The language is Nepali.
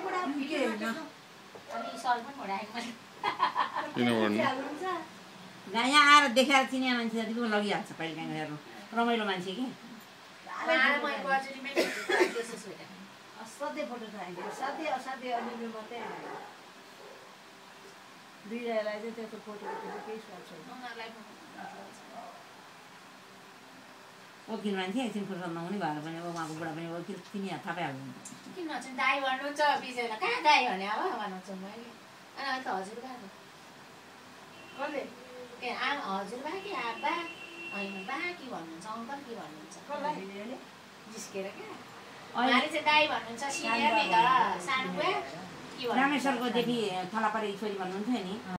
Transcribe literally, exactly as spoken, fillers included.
यहाँ आएर देखाएर चिनिया मान्छे जति पनि लगिहाल्छ कहिले काहीँ हेर्नु रमाइलो मान्छे कि असाध्यै फोटो चाहिन्छ साध्यै असाध्यै अलिअलि मात्रै दुईजनालाई चाहिँ त्यस्तो फोटोको केही स्वाद छैन वकिल मान्छे एकछिन फुर्सद नहुने भएर पनि उहाँको बुढा पनि वकिल चिनिया थाहा पाइहाल्नुहुन्छ किन चाहिँ दाई भन्नुहुन्छ बिचरा कहाँ दाई भने अब भन्नुहुन्छ मैले अनि अहिले त हजुरबा कसले के आमा हजुरबा कि आबा होइन बा के भन्नुहुन्छ अङ्कल के भन्नुहुन्छ जिस्केर क्या उहाँले चाहिँ दाई भन्नुहुन्छ सिनियर नि त सानो बुवा के भन्नुहुन्छ रामेश्वरकोदेखि थलापारी छोरी भन्नुहुन्थ्यो नि